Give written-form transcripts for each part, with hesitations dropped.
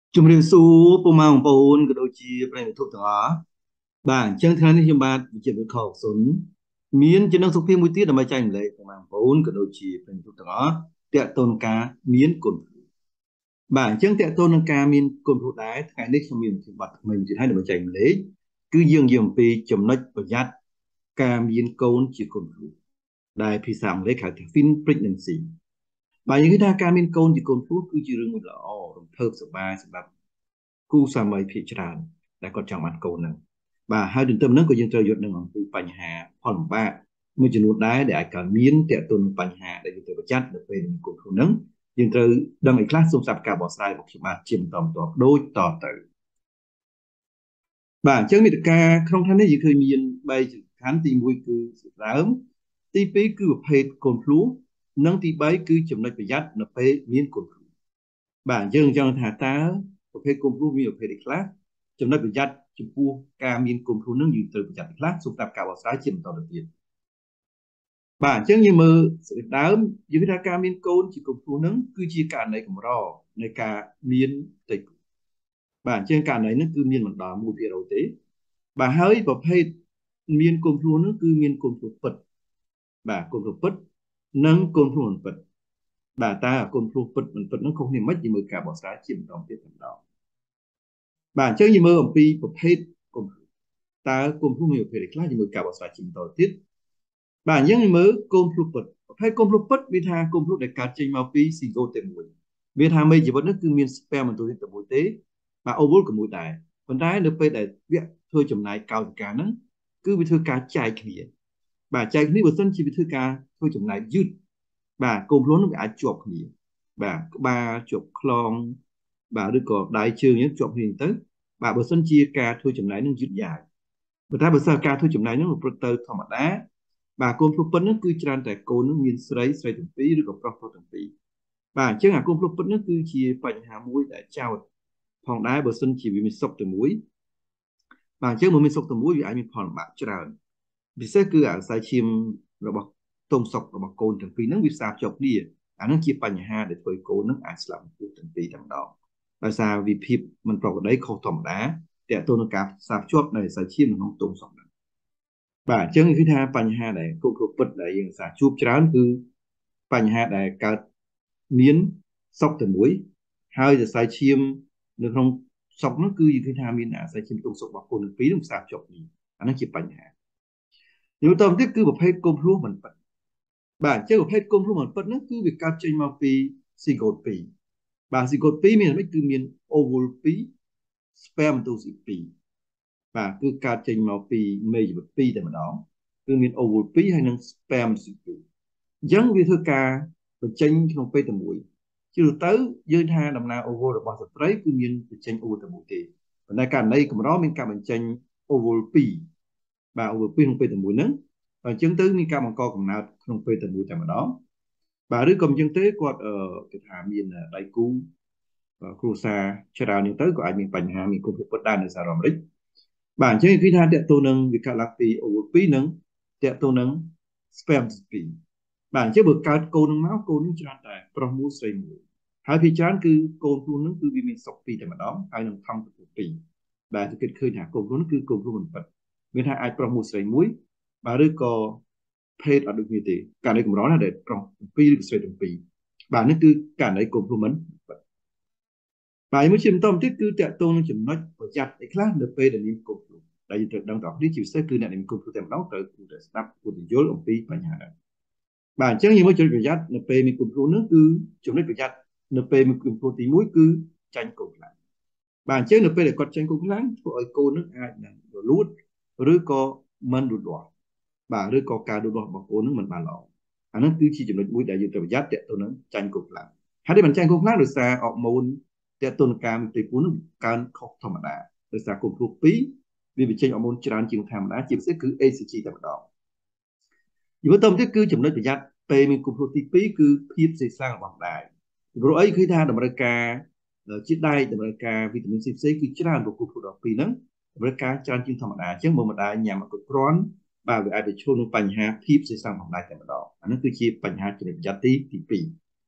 ជំរាបសួរពុកម៉ែបងប្អូនក៏ដូចជាប្រិយមិត្តទូទាំងអស់បាទអញ្ចឹងថ្ងៃនេះខ្ញុំបាទវិជាវិខសុនមានចំណងសុភាមួយទៀតដើម្បីចែកម្លែកពុកម៉ែបងប្អូនក៏ដូចជាប្រិយមិត្តទូទាំងអស់តកតូនការមានគុណបាទអញ្ចឹងតកតូននឹងការមានគុណព្រោះដែរថ្ងៃនេះខ្ញុំមានវិធីបត្តិថ្មីមួយទៀតហើយដើម្បីចែកម្លែកគឺយើងនិយាយអំពីចំណុចប្រយ័ត្នការមានកូនជាគុណព្រោះដែលភាសាអង់គ្លេសហៅថា fin pregnancy បាទយើងគិតថាការមានកូនជាកូនព្រោះគឺជារឿងមួយល្អរំភើបសប្បាយសម្រាប់គូសាមីភាគច្រើនដែលគាត់ចង់បានកូនហ្នឹងបាទហើយទន្ទឹមហ្នឹងក៏យើងត្រូវយល់នឹងអំពីបញ្ហាផលលំបាកមួយចំនួនដែរដែលអាចកើតមានទាក់ទងនឹងបញ្ហាដែលយើងត្រូវប្រយ័ត្ននៅពេលមានកូនព្រោះហ្នឹងយើងត្រូវដឹងឲ្យខ្លះសូមស្ដាប់ការបកស្រាយរបស់ខ្ញុំបាទជាបន្តបន្ទាប់ដូចតទៅបាទអញ្ចឹងមេតិការក្នុងថ្ងៃនេះយើងឃើញមាន3សំខាន់ទី1គឺដើមទី2គឺប្រភេទកូនភ្លោះនិងទី3គឺចំណុចប្រយ័ត្ននៅពេលមានកូនភ្លោះបាទយើងចង់ថាតើប្រភេទកូនភ្លោះមានប្រភេទអីខ្លះចំណុចប្រយ័ត្នចំពោះការមានកូនភ្លោះនឹងយើងត្រូវប្រយ័ត្នខ្លះសូមតាមការបកស្រាយជាបន្តទៅទៀតបាទអញ្ចឹងយើងមើលដើមយើងថាការមានកូនជាកូនភ្លោះនឹងគឺជាករណីកម្រនៃការមានផ្ទៃពោះបាទអញ្ចឹងករណីនេះគឺមានមិនដល់1%ទេបាទហើយប្រភេទមានកូនភ្លោះនោះគឺមានកូនភ្លោះពិតបាទកូនភ្លោះពិតនិងកូនភ្លោះមិនពិតបាទតើកូនភ្លោះពិតមិនពិតនោះខុសគ្នាមិនយើងមើលការបកស្រាយជាបន្តទៀតតែម្ដងបាទអញ្ចឹងយើងមើលអំពីប្រភេទកុំព្យូទ័រតើកុំព្យូទ័រមានប្រភេទខ្លះយើងមើលការបកស្រាយជាបន្តទៀតបាទអញ្ចឹងយើងមើលកុំព្យូទ័រពិតប្រភេទកុំព្យូទ័រពិតវាថាកុំព្យូទ័រដែលកើតចេញមកពីស៊ីហ្គូតែមួយវាថាមេជីវិតនោះគឺមាន sperm មិនទូតែមួយទេបាទ ovule ក៏មួយដែរប៉ុន្តែនៅពេលដែលវាធ្វើចំណាយកោសិកាហ្នឹងគឺវាធ្វើការចែកគ្នាបាទចែកគ្នាបើសិនជាវាធ្វើការធ្វើចំណាយយឺតបាទកូនភ្លោះនោះវាអាចជាប់គ្នាបាទក្បាលជាប់ខ្លងបាទឬក៏ដៃជើងនេះជាប់គ្នាទៅបាទបើសិនជាការធ្វើចំណាយនឹងយឺតយ៉ាវប៉ុន្តែបើសិនការធ្វើចំណាយនឹងប្រព្រឹត្តទៅធម្មតាបាទកូនភ្លោះពិតហ្នឹងគឺច្រើនតែកូននឹងមានស្រីស្រីទាំងពីរឬក៏ប្រុសប្រុសទាំងពីរបាទអញ្ចឹងអាកូនភ្លោះពិតហ្នឹងគឺជាបញ្ហាមួយដែលចោទផងដែរបើសិនជាវាមានសុខតែមួយបាទអញ្ចឹងបើមានសុខតែមួយវាអាចមានផលលំបាកច្រើនពិសេសគឺអាស័យឈាមរបស់ទុំសុករបស់កូនទាំងពីរហ្នឹងវាផ្សារភ្ជាប់គ្នាអាហ្នឹងជាបញ្ហាដែលធ្វើឲ្យកូនហ្នឹងអាចស្លាប់ពោះទាំងពីរតែម្ដងដោយសារវិភាពមិនប្រក្រតីខុសធម្មតាតើតើនឹងការផ្សារភ្ជាប់នៃអាស័យឈាមក្នុងទុំសុកហ្នឹងបាទអញ្ចឹងគឺថាបញ្ហាដែលគ្រប់គ្រងពិតដែលយើងសាជួបច្រើនគឺបញ្ហាដែលកើតមានសុកតែមួយហើយអាស័យឈាមនៅក្នុងសុកហ្នឹងគឺយើងឃើញថាមានអាស័យឈាមទុំសុករបស់កូនទាំងពីរហ្នឹងផ្សារភ្ជាប់គ្នាអាហ្នឹងជាបញ្ហាយូរទៅទៀតគឺប្រភេទកូនភ្លោះមិនពិតបាទអញ្ចឹងប្រភេទកូនភ្លោះមិនពិតហ្នឹងគឺវាកើតចេញមកពីស៊ីហ្គូត2បាទស៊ីហ្គូត2មានអ្វីគឺមាន ovule 2 spermatozoa 2បាទគឺកើតចេញមកពីមេជីវិត2តែម្ដងគឺមាន ovule 2ហើយនិង spermatozoa 2អញ្ចឹងវាធ្វើការបញ្ចេញក្នុងពេលតែមួយជាទូទៅយើងថាដំណើរ ovule របស់ស្ត្រីគឺមានបញ្ចេញ ovule តែមួយទេប៉ុន្តែករណីកម្រមានការបញ្ចេញ ovule 2បាទ ovule 2ក្នុងពេលតែមួយហ្នឹងអញ្ចឹងទៅមានការបង្កកំណើតក្នុងពេលតែមួយតែម្ដងបាទឬក៏មិនចឹងទេគាត់គេថាមានដៃគូគ្រួសារច្រើនហ្នឹងទៅក៏អាចមានបញ្ហាមានគុណភាពពិតដែរនៅសហរដ្ឋអាមេរិកបាទអញ្ចឹងគឺថាតកតូននឹងវាកើតឡើងពី ovule 2និងតកតូននឹង sperm 2បាទអញ្ចឹងបើកើតកូននឹងមកកូននឹងច្រើនតែប្រុសមួយស្រីមួយហើយភាគច្រើនគឺកូនខ្លួននឹងគឺវាមានសុខពីរតែម្ដងហើយនឹងធំទៅពីរបាទគេគិតឃើញថាកូនខ្លួនគឺកូនខ្លួនមិនពិតមានថាអាចប្រុសមួយស្រីមួយបាទឬក៏ភេទអត់ដូចគ្នាទេករណីកម្រណាដែលប្រុសទាំងពីរឬក៏ស្រីទាំងពីរបាទនេះគឺករណីកូនខ្លួនមិនពិតបាទមួយជាបន្តមកទៀតគឺតកតងនឹងចំណុចប្រយ័ត្នឯខ្លះនៅពេលដែលមានកូនខ្លួនដែលយើងត្រូវដឹងតទៅនេះជាពិសេសគឺអ្នកដែលមានកូនខ្លួនតែម្ដងត្រូវគួរតែស្ដាប់គួរតែយល់អំពីបញ្ហាហ្នឹងបាទអញ្ចឹងយើងមកចំណុចប្រយ័ត្ននៅពេលមានកូនខ្លួននោះគឺចំណុចប្រយ័ត្ននៅពេលមានកូនខ្លួនទី1គឺចាញ់កូនខ្លាំងបាទអញ្ចឹងនៅពេលដែលគាត់ចាញ់កូនខ្លាំងធ្វើឲ្យកូននឹងអាចនឹងរលួតឬក៏មិនលូតលាស់បាទឬក៏ការលូតលាស់របស់កូននឹងមិនបានល្អអានោះគឺជាចំណុចមួយដែលយើងត្រូវប្រយ័ត្នតទៅនឹងចាញ់កូនខ្លាំងហើយដែលមិនចាញ់កូនខ្លាំងដោយសារអរម៉ូនតទៅនឹងការមានផ្ទៃពោះនឹងកើនខុសធម្មតាដោយសារកូនភ្លោះ2វាបញ្ចេញអរម៉ូនច្រើនជាងធម្មតាជាពិសេសគឺ ACG តែម្ដងយល់ទៅទៀតគឺចំណុចប្រយ័ត្នពេលមានគុណភាពទី2គឺភាពសេសសางរបស់ដែរព្រោះអីឃើញថាតម្រូវការជាតិដែកតម្រូវការវីតាមីន C ផ្សេងគឺច្រើនរបស់គុណភាពដល់2ហ្នឹងតម្រូវការច្រើនជាងធម្មតាអញ្ចឹងបើម្ដាយញ៉ាំអត់គ្រប់គ្រាន់បាទវាអាចប្រឈមនឹងបញ្ហាភាពសេសសางរបស់ដែរតែម្ដងអានេះគឺជាបញ្ហាចំណុចប្រយ័ត្នទី2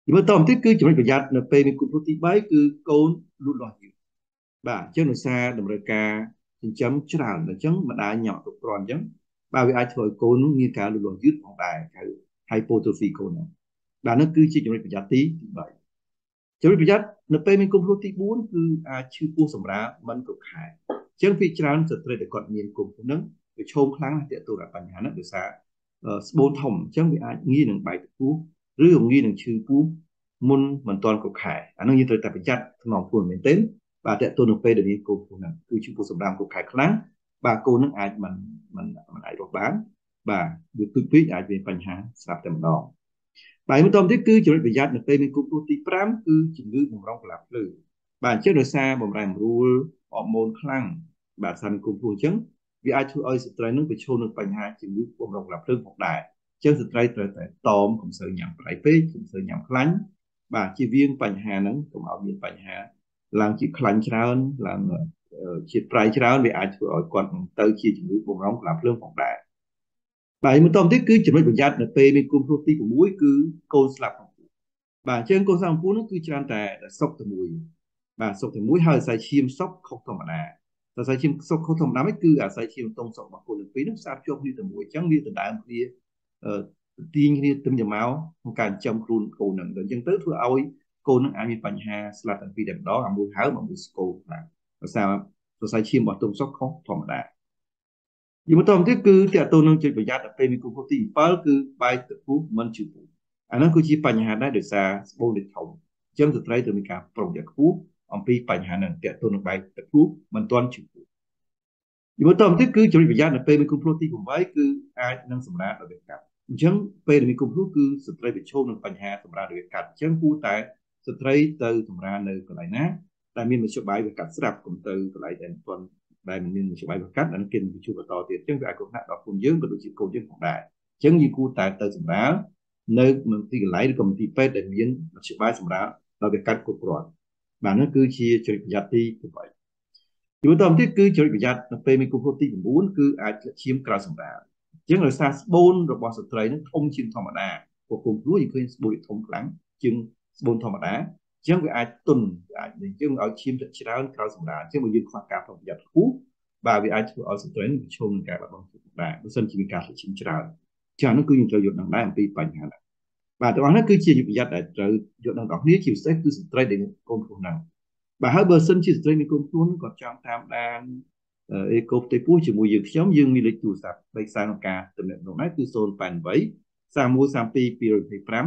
mà tóm thế cứ chúng mìnhประหยัดនៅពេលមានគូព្រោះទី3គឺកូនលូតលាស់យឺតបាទអញ្ចឹងដោយសារតម្រូវការចិញ្ចឹមច្រើនអញ្ចឹងម្ដាយញ៉ាំគ្រប់គ្រាន់អញ្ចឹងបាទវាអាចធ្វើឲ្យកូននោះមានការលូតលាស់យឺតផងដែរហៅ hypertrophy កូនហ្នឹងបាទនោះគឺជាចំណុចប្រយ័ត្នទី3ចំណុចប្រយ័ត្ននៅពេលមានគូព្រោះទី4គឺអាចឈឺពោះសម្រាលមិនគ្រប់ខែអញ្ចឹងភាគច្រើនស្ត្រីដែលគាត់មានគូព្រោះហ្នឹងវាឈោមខ្លាំងណាស់ទាក់ទងនឹងបញ្ហាហ្នឹងដោយសារស្បូនធំអញ្ចឹងវាអាចងាយនឹងបែកពោះឬងាយនឹងឈឺពោះមុនមិនទាន់គ្រប់ខែអានោះយើងត្រូវតែប្រយ័ត្នថ្នមខ្លួនមែនទែនបាទតើតើនៅពេលដែលមានកូនព្រោះហ្នឹងគឺឈឺពោះសម្រាមគ្រប់ខែខ្លាំងបាទកូនហ្នឹងអាចមិនអាចរស់បានបាទវាគឺពេកអាចមានបញ្ហាស្រាប់តែម្ដងបាទបន្តទៀតគឺចំណុចប្រយ័ត្ននៅពេលមានគូព្រោះទី5គឺជំងឺបំរុងកន្លះភ្លើបាទអញ្ចឹងដោយសារបំរែបំរួលអរម៉ូនខ្លាំងបាទសារមានគូព្រោះអញ្ចឹងវាអាចធ្វើឲ្យស្ត្រីនឹងប្រឈមនឹងបញ្ហាជំងឺបំរុងកន្លះភ្លើផងដែរអញ្ចឹងស្ត្រីត្រូវតែតមកុំសូវញ៉ាំប្រៃពេកកុំសូវញ៉ាំខ្លាញ់បាទជៀសវាងបញ្ហាហ្នឹងកុំឲ្យមានបញ្ហាឡើងជាខ្លាញ់ច្រើនឡើងជាតិប្រៃច្រើនវាអាចធ្វើឲ្យគាត់ទៅជាជំងឺបំរុងកន្លះភ្លើផងដែរបាទបន្តទៀតគឺចំណុចប្រយ័ត្ននៅពេលមានគូព្រោះទី6គឺកូនស្លាប់ក្នុងពោះបាទអញ្ចឹងកូនស្លាប់ក្នុងពោះនោះគឺច្រើនតែសុកតែមួយបាទសុកតែមួយហើយអាស្រ័យឈាមសុកខុសធម្មតាអាស្រ័យឈាមសុកខុសធម្មតាហ្នឹងគឺអាស្រ័យឈាមតុងសុករបស់កូនទាំងពីរហ្នឹងផ្សារភ្ជាប់គ្នាតែមួយអញ្ចឹងវាដណ្ដើមគ្នាទាញគ្នាទៅមកក្នុងការចិញ្ចឹមខ្លួនកូនហ្នឹងអញ្ចឹងទៅធ្វើឲ្យកូនហ្នឹងអាចមានបញ្ហាស្លាប់ទាំងពីរតែម្ដងអាមួយហើមអាមួយស្គរខ្លាំងដោយសារសរសៃឈាមរបស់តុងសុកខុសធម្មតាយមកតទៅទៀតគឺតើតើនឹងជួយប្រយ័ត្នដល់ពេលមានគូព្រោះទី7គឺបែកទឹកពុះមិនជឿពុះអានោះគឺជាបញ្ហាដែរដោយសារស្បូនលេខធំអញ្ចឹងស្ត្រីត្រូវមានការប្រុងប្រយ័ត្នខ្ពស់អំពីបញ្ហាហ្នឹងតើតើនឹងបែកទឹកពុះមិនទាន់ជឿពុះយមកតទៅទៀតគឺជួយប្រយ័ត្នដល់ពេលមានគូព្រោះទី8គឺអាចនឹងសម្រាប់ដល់កាត់អញ្ចឹងពេលមានគូព្រោះគឺស្ត្រីប្រឈមនឹងបញ្ហាសម្រាប់ដល់កាត់អញ្ចឹងគួរតែស្ត្រីទៅសម្រាប់នៅកន្លែងណាដែលមានមធ្យោបាយវាកាត់ស្រាប់កុំទៅកន្លែងដែលមិនទាន់ដែលមិនមានមធ្យោបាយបង្កាត់អានគេនឹងជួបបន្តទៀតអញ្ចឹងវាអាចគ្រោះថ្នាក់ដល់ខ្លួនយើងក៏ដូចជាកូនយើងផងដែរអញ្ចឹងយើងគួរតែទៅសម្រាលនៅទីកន្លែងឬក៏ទីពេទ្យដែលមានមធ្យោបាយសម្រាលដល់វាកាត់គ្រប់គ្រាន់បាទនោះគឺជាចំណុចប្រយ័ត្នទី8យូរតទៅទៀតគឺចំណុចប្រយ័ត្ននៅពេលមានគូព្រោះទី9គឺអាចធ្លាក់ឈាមក្រៅសម្រាលអញ្ចឹងដោយសារស្បូនរបស់ស្ត្រីនឹងធំជាងធម្មតាព្រោះគុំព្រោះយើងឃើញស្បូនធំខ្លាំងជាងស្បូនធម្មតាអញ្ចឹងវាអាចទុនអាចអញ្ចឹងឲ្យឈាមធ្លាក់ច្រើនក្រៅសម្រាលអញ្ចឹងបើយើងខ្វះការប្រុងប្រយ័ត្នខ្ពស់បាទវាអាចធ្វើឲ្យស្ត្រីនឹងប្រឈមនឹងការបាត់បង់ជាតិដែរបើសិនជាមានការធ្លាក់ឈាមច្រើនចា៎នោះគឺយើងត្រូវយល់ដឹងដែរអំពីបញ្ហាហ្នឹងបាទទាំងអស់នេះគឺជាយុទ្ធប្រយ័ត្នដែលត្រូវយល់ដឹងដល់គ្នាជាពិសេសគឺស្ត្រីដែលមានកូនព្រោះហ្នឹងបាទហើយបើសិនជាស្ត្រីមានកូនព្រោះហ្នឹងគាត់ចង់តាមដានអេកូផ្ទៃពោះជាមួយយើងមានលេខទូរស័ព្ទលេខសារក្នុងការទំនាក់ទំនងដែរគឺ088 31 32 225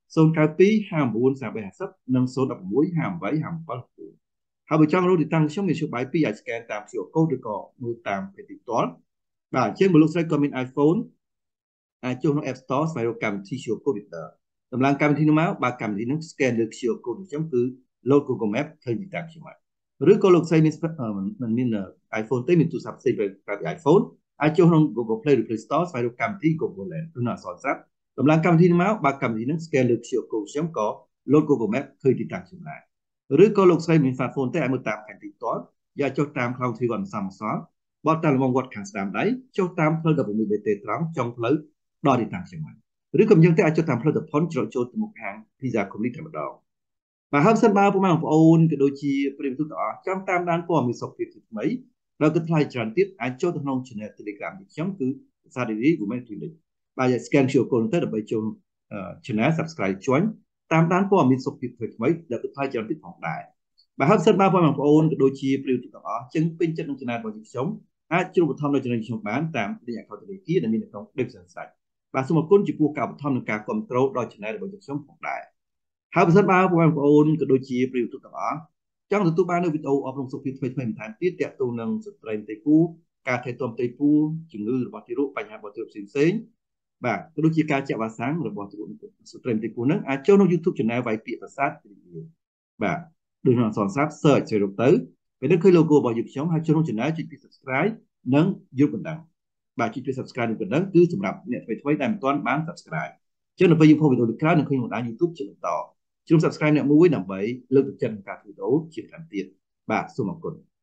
092 59 350និង016 58 57ហើយបើចង់រកទីតាំងខ្ញុំមានជួបបាយពីរអាចស្កែនតាម QR code ឬក៏មើលតាមពេទីផ្ទាល់បាទអញ្ចឹងបើលោកស្រីក៏មាន iPhone អាចចុះនៅ App Store ស្វែងរកកម្មវិធី QR code Reader តម្លើងកម្មវិធីនោះមកបើកម្មវិធីនោះ scan លើ QR code ខ្ញុំគឺ load Google Map ឃើញទីតាំងខ្ញុំហើយឬក៏លោកស្រីមានមាន iPhone ទេមានទូរស័ព្ទផ្សេងក្រៅពី iPhone អាចចុះក្នុង Google Play ឬ Play Store ស្វែងរកកម្មវិធី Google Land ឬនៅអក្សរសាស្ត្រតម្លើងកម្មវិធីនោះមកបើកម្មវិធីនោះ scan លើ QR code ខ្ញុំក៏ load Google Map ឃើញទីតាំងខ្ញុំដែរឬក៏លោកស្រីមាន smartphone ទេអាចមើលតាមផែនទីផ្ទាល់យកចុះតាមខ្លៅទ្វីវត្តសំសល់បត់តាមលំងវត្តខាងស្ដាំដៃចុះតាមផ្លូវ16 BT ត្រង់ចុងផ្លូវដល់ទីតាំងខ្ញុំហើយឬក៏យើងទៅអាចចុះតាមផ្លូវទៅផុនច្រកចូលទៅមុខហាង Pizza Company តែម្ដងបាទហើយសិនបើពុកម៉ែបងប្អូនក៏ដូចជាប្រិយមិត្តទាំងអស់ចង់តាមដានព័ត៌មានសុខភាពថ្មីដល់គិតថ្លៃច្រើនទៀតអាចចូលទៅក្នុង Channel Telegram របស់ខ្ញុំគឺភាសាឌីរី Women Clinic បាទ scan QR code ទៅដើម្បីចូល Channel Subscribe join តាមដានព័ត៌មានសុខភាពថ្មីៗដែលគិតថ្លៃច្រើនទៀតផងដែរបាទហើយសិនបើបងប្អូនក៏ដូចជាប្រិយមិត្តទាំងអស់ចឹងពេញចិត្តនឹង Channel របស់ខ្ញុំអាចជួបឧបត្ថម្ភនៅ Channel ខ្ញុំបានតាម link account ធនាគារដែលមាននៅក្នុង description សាច់បាទសូមអរគុណចំពោះការឧបត្ថម្ភនិងការគ្រប់គ្រងដល់ Channel របស់ខ្ញុំផងដែរហើយបើសិនបើបងប្អូនក៏ដូចជាប្រិយមិត្តទាំងអស់ចង់ទទួលបាននូវវីដេអូអប់រំសុខភាពថ្មីៗបន្ថែមទៀតទាក់ទងនឹងស្ត្រីផ្ទៃពោះការថែទាំផ្ទៃពោះជំងឺរបស់ទារកបញ្ហារបស់ទារកផ្សេងៗបាទក៏ដូចជាការចាក់វ៉ាក់សាំងរបស់ស្ត្រីផ្ទៃពោះនឹងអាចចូលក្នុង YouTube Channel វាយពាក្យប្រាសាទបាទដូចក្នុងអក្សរសាស្ត្រ search ទៅពេលនេះឃើញ logo របស់យើងខ្ញុំហើយចូលក្នុង Channel ចុចពី Subscribe និងយកបណ្ដឹងបាទចុចពី Subscribe និងបណ្ដឹងគឺសម្រាប់អ្នកថ្មីៗដែលមិនទាន់បាន Subscribe ចឹងនៅពេលយើងផុសវីដេអូក្រោយនឹងឃើញបណ្ដាញ YouTube ជាបន្តជ្រុំ Subscribe អ្នកមួយដើម្បីលើកទឹកចិត្តក្នុងការធ្វើវីដេអូជាបន្តទៀតបាទសូមអរគុណ